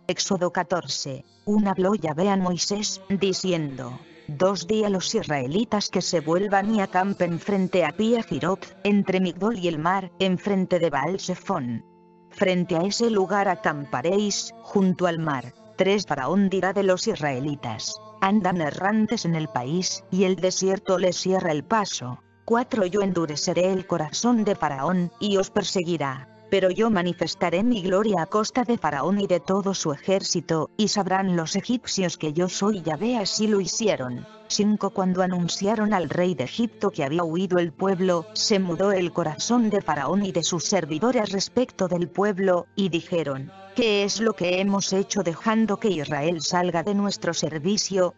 Éxodo 14. Habló Yahvé a Moisés, diciendo: 2 días los israelitas que se vuelvan y acampen frente a Pi-Hahirot, entre Migdol y el mar, enfrente de Baal-Zephón. Frente a ese lugar acamparéis, junto al mar. 3 Faraón dirá de los israelitas: andan errantes en el país, y el desierto les cierra el paso. 4 Yo endureceré el corazón de Faraón, y os perseguirá. Pero yo manifestaré mi gloria a costa de Faraón y de todo su ejército, y sabrán los egipcios que yo soy Yahvé. Así lo hicieron. 5 Cuando anunciaron al rey de Egipto que había huido el pueblo, se mudó el corazón de Faraón y de sus servidores respecto del pueblo, y dijeron: ¿qué es lo que hemos hecho dejando que Israel salga de nuestro servicio?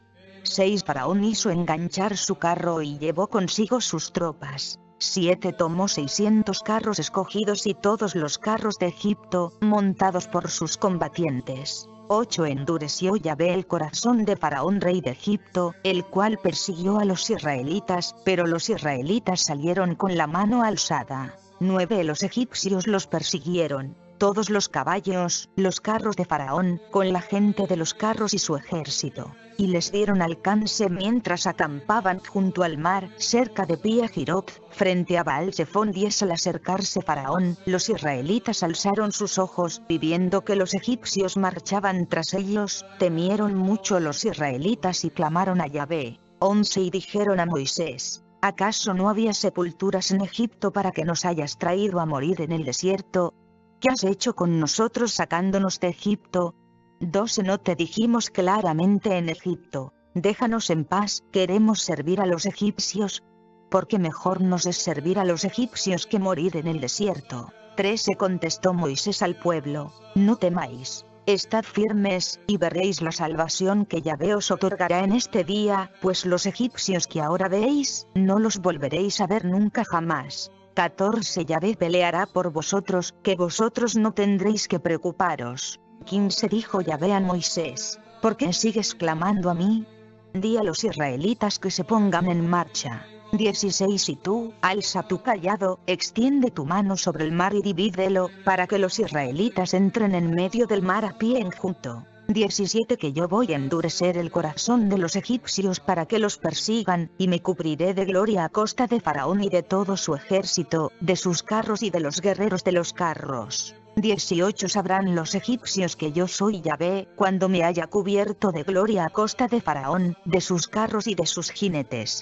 6 Faraón hizo enganchar su carro y llevó consigo sus tropas. 7 Tomó 600 carros escogidos y todos los carros de Egipto, montados por sus combatientes. 8 Endureció Yahvé el corazón de Faraón rey de Egipto, el cual persiguió a los israelitas, pero los israelitas salieron con la mano alzada. 9 Los egipcios los persiguieron, todos los caballos, los carros de Faraón, con la gente de los carros y su ejército, y les dieron alcance mientras acampaban junto al mar, cerca de Pi-Hahirot, frente a Baal-Zephón. 10 Al acercarse Faraón, los israelitas alzaron sus ojos, y viendo que los egipcios marchaban tras ellos, temieron mucho los israelitas y clamaron a Yahvé. 11 Y dijeron a Moisés: ¿acaso no había sepulturas en Egipto para que nos hayas traído a morir en el desierto? ¿Qué has hecho con nosotros sacándonos de Egipto? 12 No te dijimos claramente en Egipto: déjanos en paz, queremos servir a los egipcios? Porque mejor nos es servir a los egipcios que morir en el desierto. 13 Contestó Moisés al pueblo: no temáis, estad firmes, y veréis la salvación que Yahvé os otorgará en este día, pues los egipcios que ahora veis, no los volveréis a ver nunca jamás. 14 Yahvé peleará por vosotros, que vosotros no tendréis que preocuparos. 15 Dijo Yahvé a Moisés: ¿por qué sigues clamando a mí? Di a los israelitas que se pongan en marcha. 16 Y tú, alza tu cayado, extiende tu mano sobre el mar y divídelo, para que los israelitas entren en medio del mar a pie enjuto. 17 Que yo voy a endurecer el corazón de los egipcios para que los persigan, y me cubriré de gloria a costa de Faraón y de todo su ejército, de sus carros y de los guerreros de los carros. 18 Sabrán los egipcios que yo soy Yahvé, cuando me haya cubierto de gloria a costa de Faraón, de sus carros y de sus jinetes.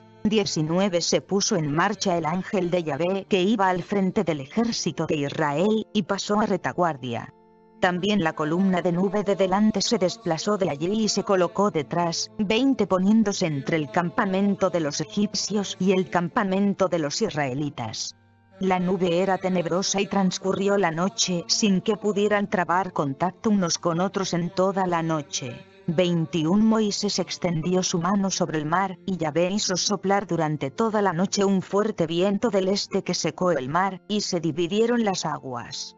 19 Se puso en marcha el ángel de Yahvé que iba al frente del ejército de Israel, y pasó a retaguardia. También la columna de nube de delante se desplazó de allí y se colocó detrás. 20 Poniéndose entre el campamento de los egipcios y el campamento de los israelitas. La nube era tenebrosa y transcurrió la noche sin que pudieran trabar contacto unos con otros en toda la noche. 21 Moisés extendió su mano sobre el mar, y Yahvé hizo soplar durante toda la noche un fuerte viento del este que secó el mar, y se dividieron las aguas.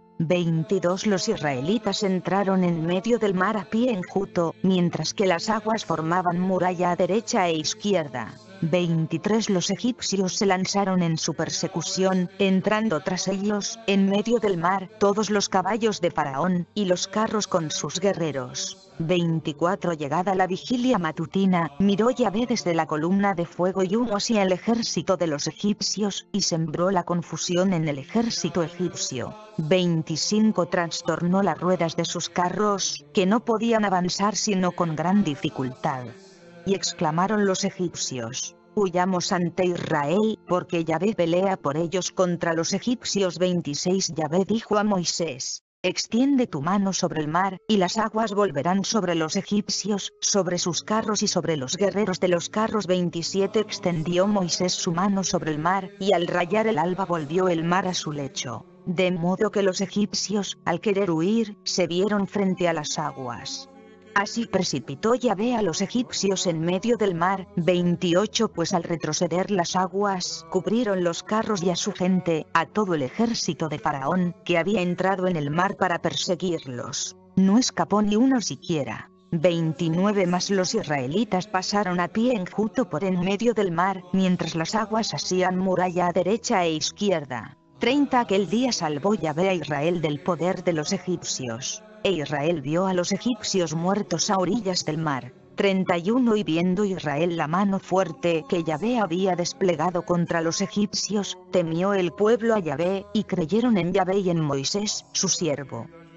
22 Los israelitas entraron en medio del mar a pie enjuto, mientras que las aguas formaban muralla a derecha e izquierda. 23 Los egipcios se lanzaron en su persecución, entrando tras ellos, en medio del mar, todos los caballos de Faraón, y los carros con sus guerreros. 24 Llegada la vigilia matutina, miró Yahvé desde la columna de fuego y humo hacia el ejército de los egipcios, y sembró la confusión en el ejército egipcio. 25 Trastornó las ruedas de sus carros, que no podían avanzar sino con gran dificultad. Y exclamaron los egipcios: huyamos ante Israel, porque Yahvé pelea por ellos contra los egipcios. 26 Yahvé dijo a Moisés: extiende tu mano sobre el mar, y las aguas volverán sobre los egipcios, sobre sus carros y sobre los guerreros de los carros. 27 Extendió Moisés su mano sobre el mar, y al rayar el alba volvió el mar a su lecho, de modo que los egipcios, al querer huir, se vieron frente a las aguas. Así precipitó Yahvé a los egipcios en medio del mar. 28 Pues al retroceder las aguas, cubrieron los carros y a su gente, a todo el ejército de Faraón, que había entrado en el mar para perseguirlos. No escapó ni uno siquiera. 29 Mas los israelitas pasaron a pie enjuto por en medio del mar, mientras las aguas hacían muralla a derecha e izquierda. 30 Aquel día salvó Yahvé a Israel del poder de los egipcios. E Israel vio a los egipcios muertos a orillas del mar. 31 Y viendo Israel la mano fuerte que Yahvé había desplegado contra los egipcios, temió el pueblo a Yahvé, y creyeron en Yahvé y en Moisés, su siervo.